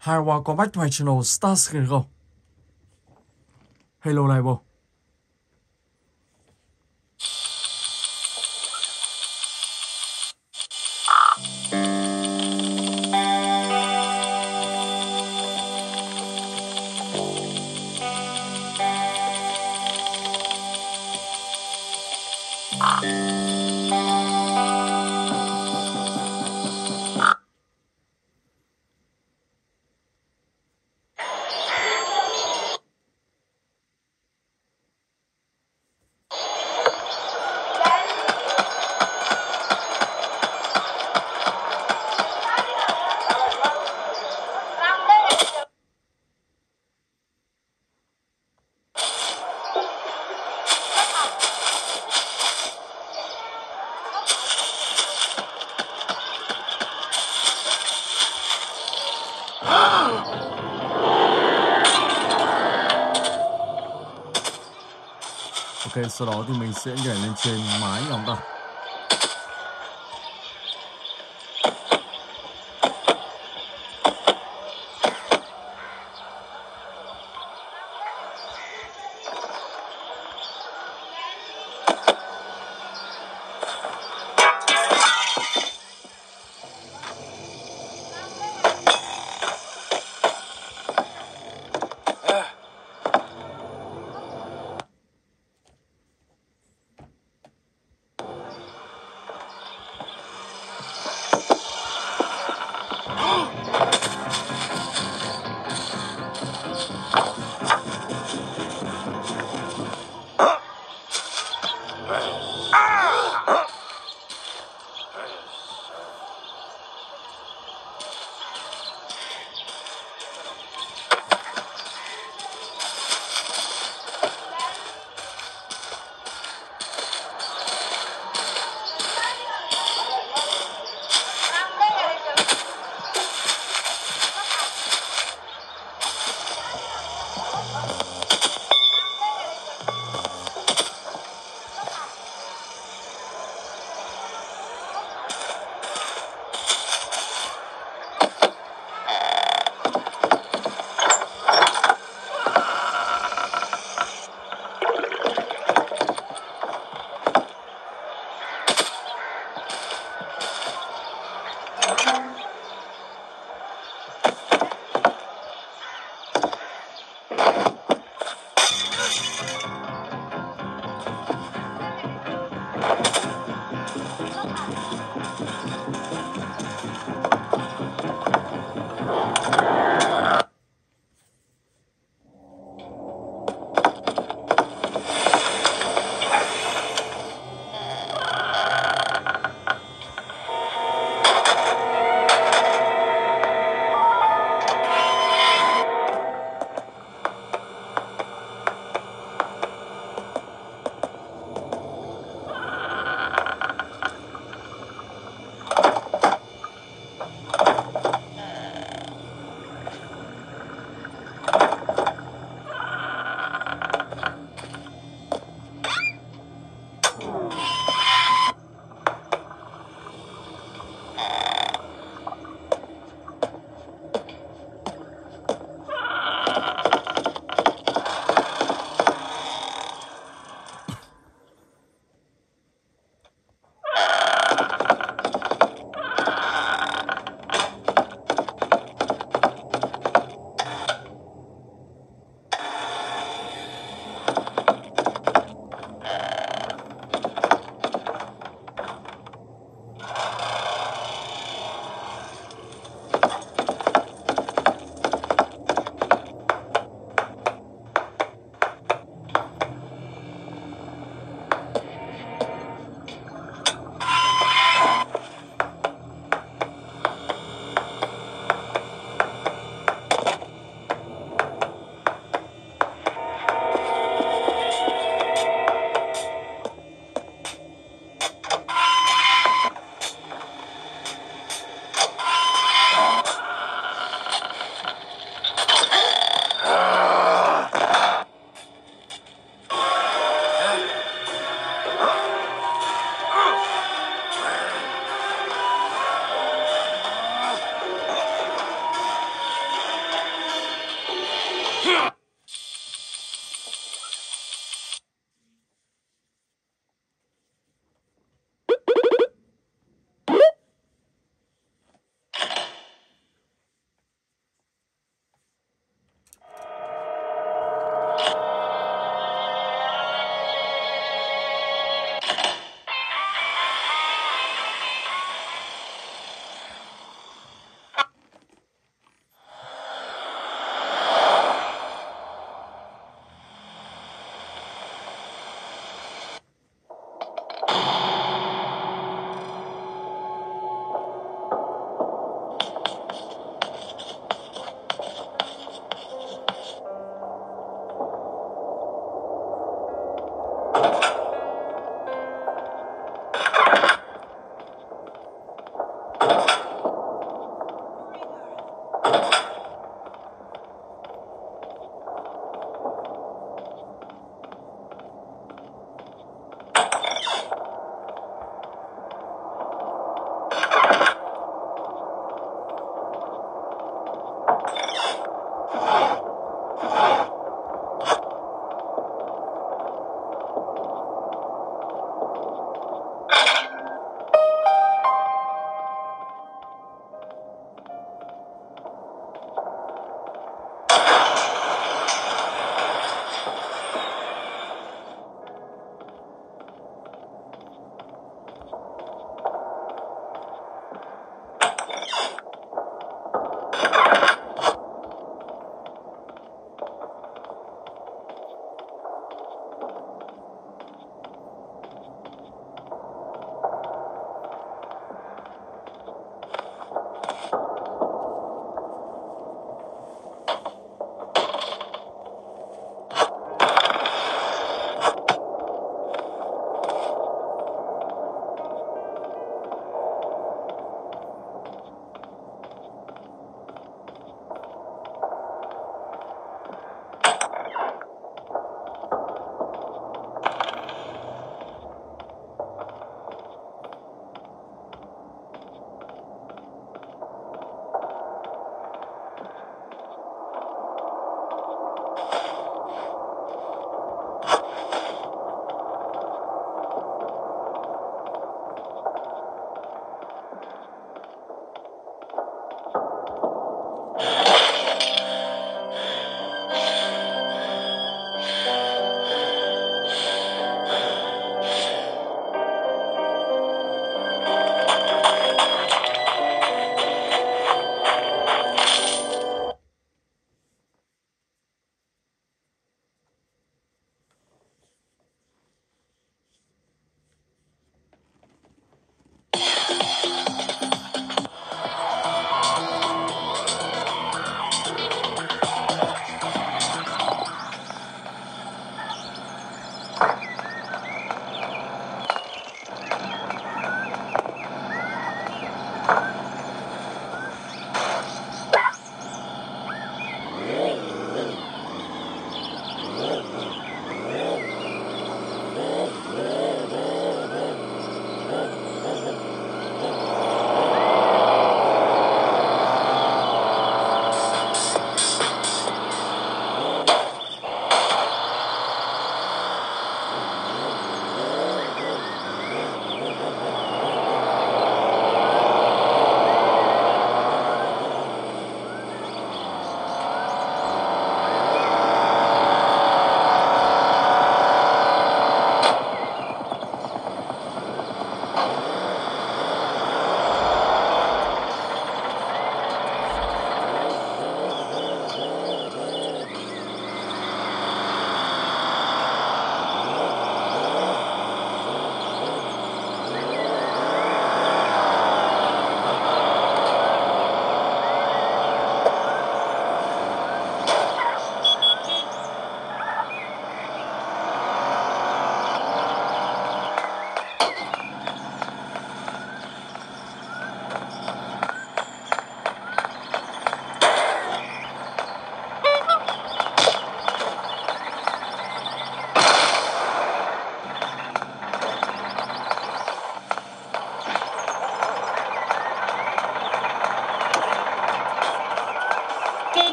Hi, welcome back to my channel, Stars Go. Hello, Live. Ok, sau đó thì mình sẽ nhảy lên trên mái nhóm ta.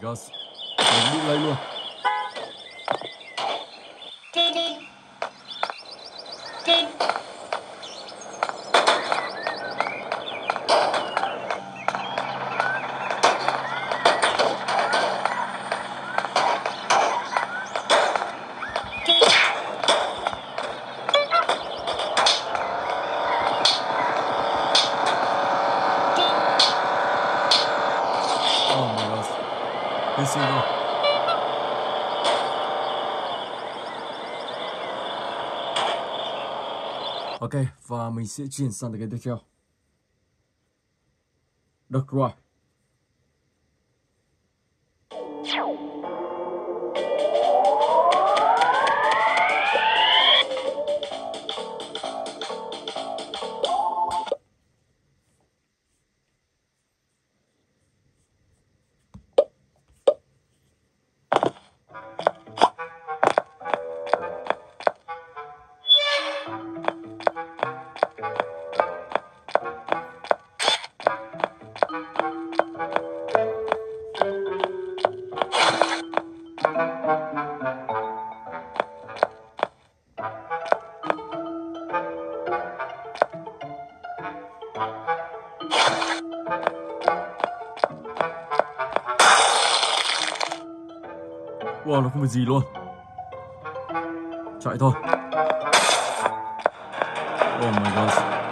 god. Mình bị lấy luôn. Oh my god. Hy sinh rồi. Ok, và mình sẽ chuyển sang cái tiếp theo. Được rồi. Wow, nó không có gì luôn. Chạy thôi. Oh my god.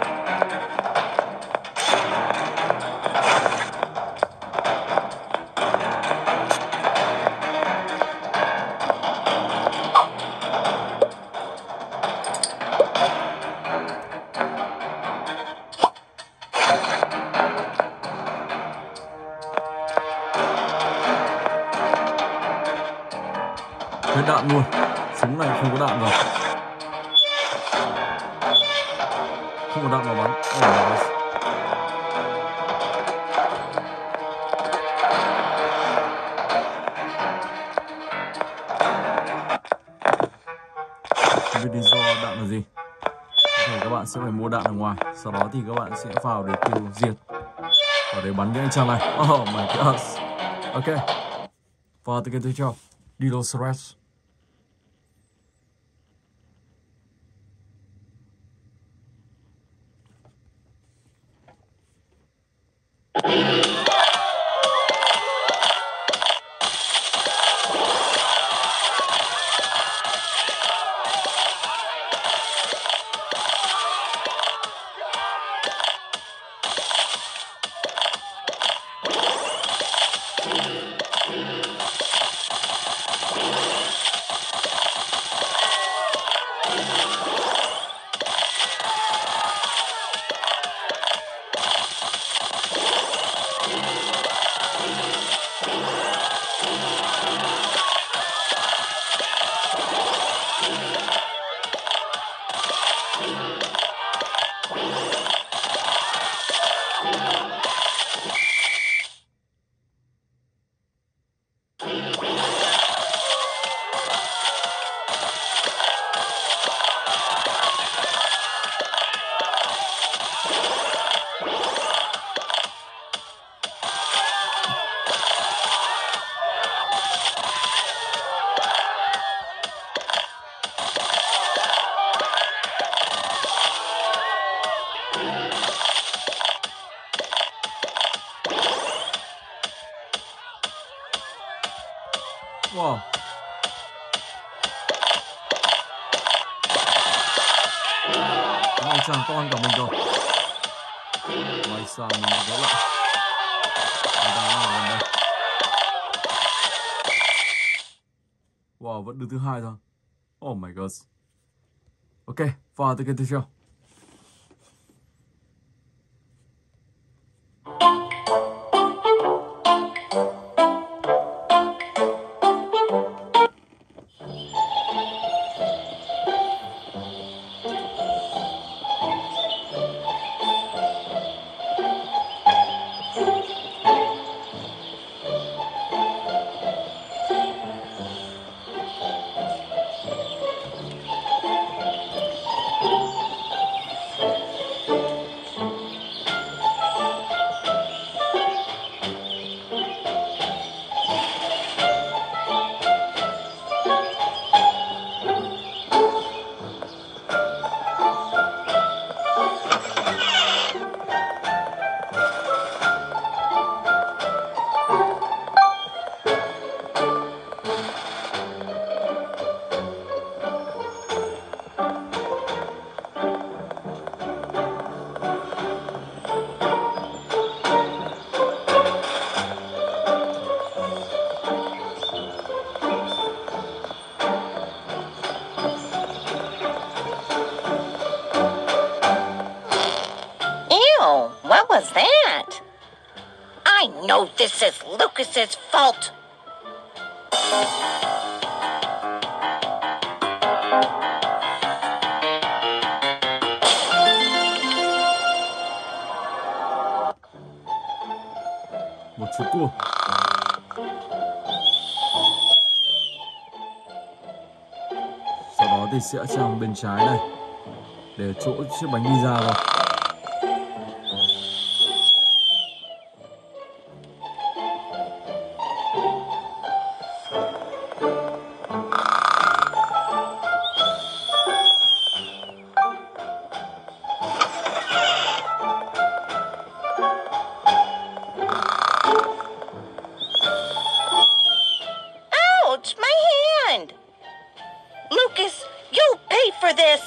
Hết đạn luôn. Súng này không có đạn rồi. Không có đạn mà bắn. Oh my god. Không biết lý do đạn là gì. Có thể các bạn sẽ phải mua đạn ở ngoài. Sau đó thì các bạn sẽ vào để tiêu diệt và để bắn những anh chàng này. Oh my god. Ok. Và từ cái tiếp theo, Dinosaur Rampage. Wow. Nó chẳng con cả mình rồi. May sao mình gỡ lại. Người ta đang ở gần đây. Wow, vẫn đứng thứ hai thôi. Oh my god. Ok, và tới cái tiếp theo. Oh, what was that? I know this is Lucas's fault. Một chú cua. Sau đó thì sẽ sang bên trái này để chỗ chiếc bánh đi ra rồi. Ouch, my hand! Lucas, you'll pay for this!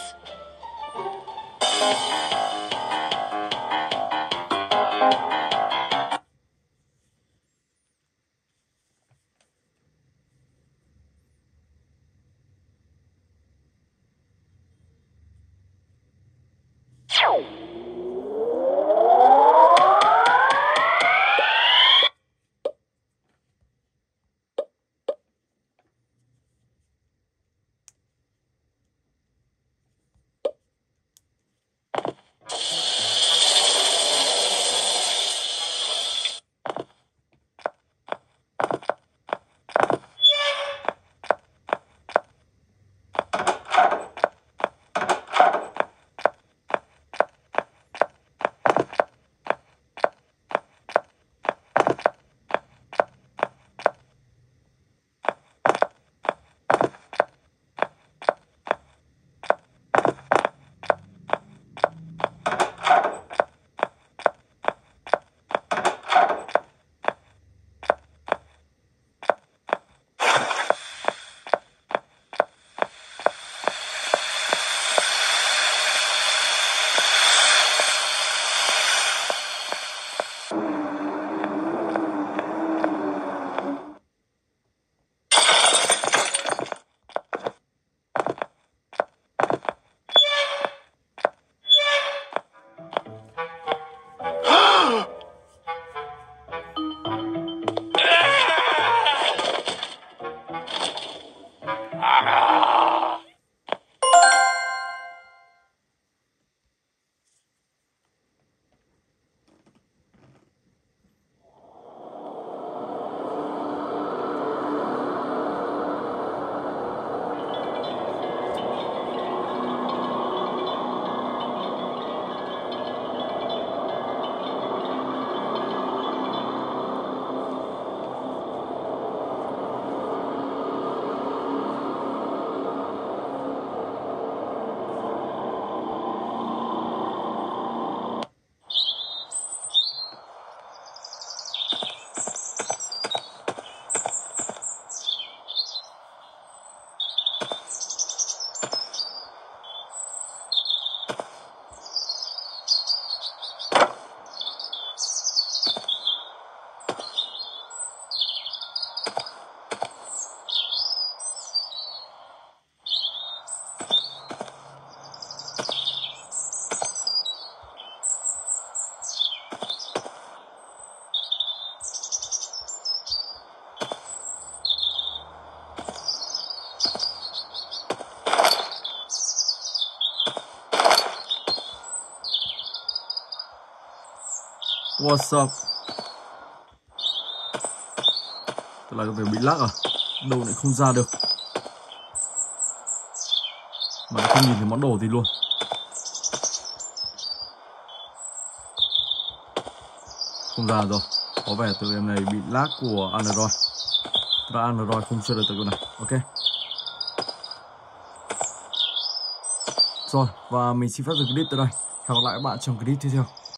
What's up? Tức là có vẻ bị lắc à? Đâu lại không ra được. Mà không nhìn thấy món đồ gì luôn. Không ra rồi. Có vẻ tụi em này bị lag của Android. Tức là Android không chơi được tụi này. Ok. Rồi, và mình xin phép dừng clip tới đây. Hẹn gặp lại các bạn trong clip tiếp theo.